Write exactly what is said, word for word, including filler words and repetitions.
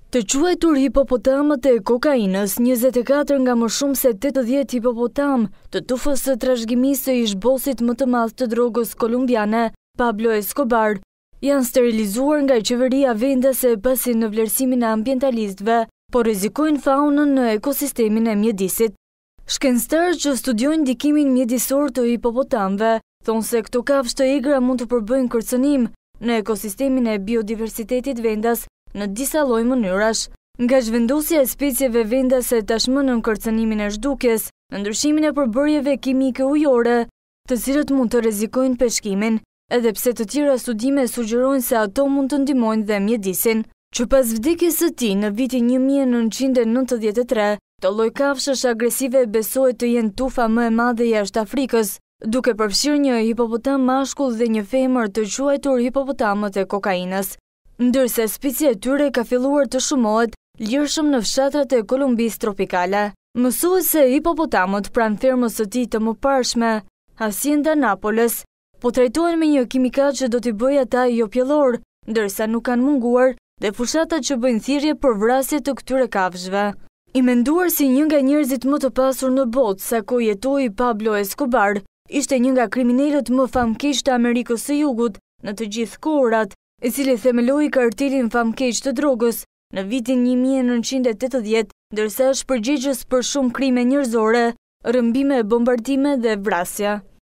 Të quajtur hipopotamët e kokainës, njëzet e katër nga më shumë se tetëdhjetë hipopotam të tufës së trashëgimisë së ish-bosit më të madh të drogës kolumbiane, Pablo Escobar, janë sterilizuar nga qeveria vendase pasi në vlerësimin e ambientalistëve, po rrezikojnë faunën në ekosistemin e mjedisit. Shkencëtarët që studiojnë ndikimin mjedisor të hipopotamëve thonë se këto kafshë të egra mund të përbëjnë kërcënim në ekosistemin e biodiversitetit vendas në disa lloj mënyrash, nga zhvendosja e specieve vendase tashmë në kërcënimin e zhdukjes, në ndryshimin e përbërjeve kimike ujore, të cilët mund të rrezikojnë peshkimin, edhe pse të tjera studime sugjerojnë se ato mund të ndihmojnë dhe mjedisin. Që pas vdekjes së tij në vitin një mijë e nëntëqind e nëntëdhjetë e tre, të lloj kafshësh agresive besohet të jenë tufa më e madhe jashtë Afrikës, duke përfshirë një hipopotam mashkull dhe një femër të quajtur hipopotamët e kokainës. Ndërsa specia e tyre ka filluar të shumohet lirshëm në fshatrat e Kolumbisë tropikale. Mësohet se hipopotamët pranë fermës së tij të mëparshme, Hacienda Nápoles, po trajtohen me një kimikal që do t'i bëjë ata jo pjellor, ndërsa nuk kanë munguar dhe fushatat që bëjnë thirrje për vrasje të këtyre kafshëve. I menduar si një nga njerëzit më të pasur në botë sa ko jetoi Pablo Escobar, ishte një nga kriminalët më famkeq të Amerikës së Jugut në të gjithë kohërat, i cili themeloi kartelin famkeq të drogës në vitin një mijë e nëntëqind e tetëdhjetë, ndërsa është përgjegjës për shumë krime njerëzore, rrëmbime, bombardime dhe vrasja.